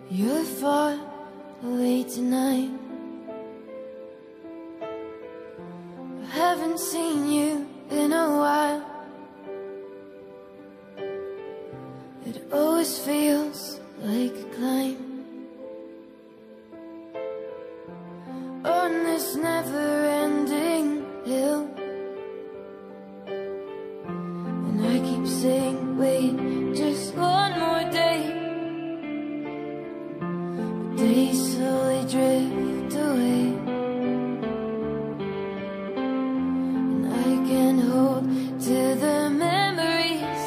You're far away tonight. I haven't seen you in a while. It always feels like a climb on this never-ending hill. And I keep saying, wait, just one more day. But days slowly drift away, and I can hold to the memories,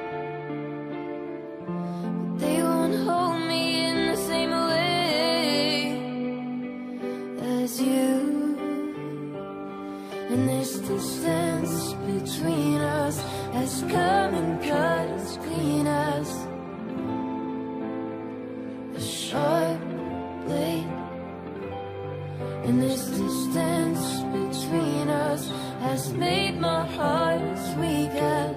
but they won't hold me in the same way as you. And this distance between us has come and cut as clean as a sharp blade. And this distance between us has made my heart as weak as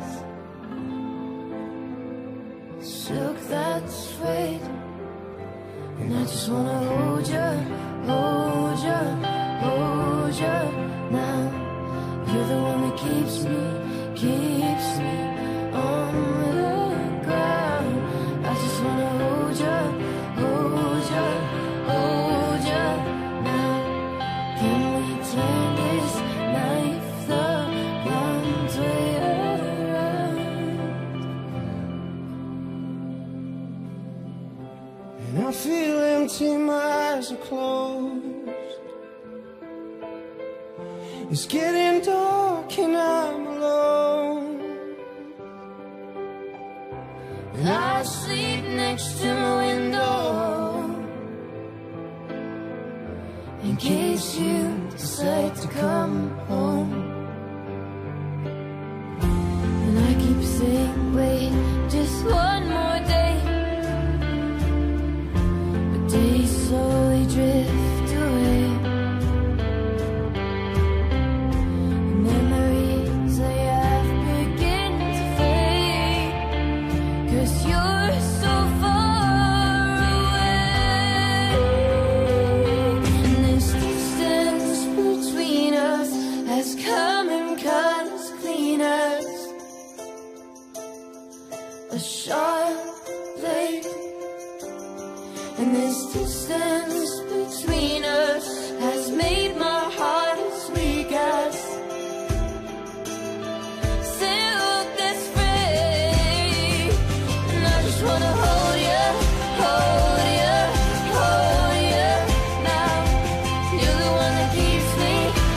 silk that's frayed. And I just wanna hold you, hold you, hold you now. You're the one that keeps me on the ground. I just wanna hold you, hold you, hold you now. Can we turn this knife the blunt way around? And I feel empty, my eyes are closed. It's getting dark and I'm alone. And I sleep next to my window in case you decide to come home. And I keep saying, wait, just one more day. But days slowly drift away. Memories I have begin to fade, 'cause you're so far away. And this distance between us has come and cut as clean as a sharp blade. And this distance between us has made my heart as weak as silk that's frayed. And I just wanna hold you, hold you, hold you now. You're the one that keeps me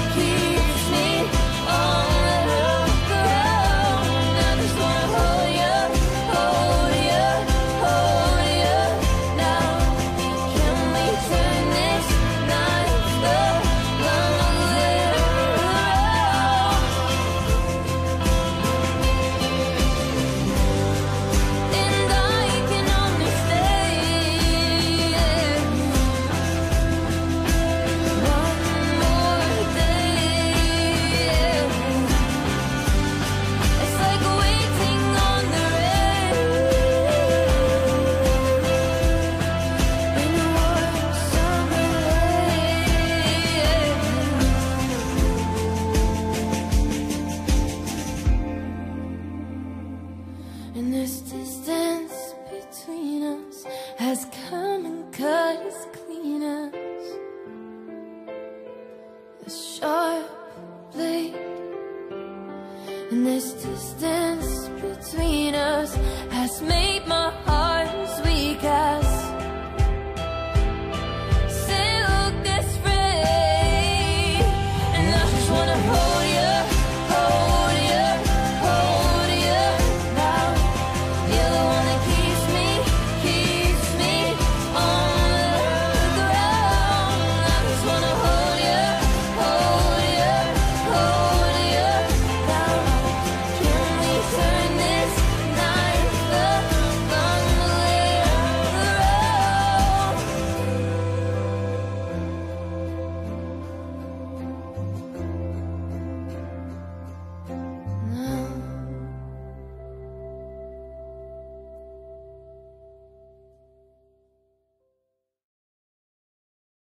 on the ground. I just wanna hold you, hold you, hold you now. Can we turn this night the long way around? And I can only stay one more day. It's like waiting on the rain in a warm summer rain. And this distance between us has come and cut as clean as a sharp blade. And this distance between us has made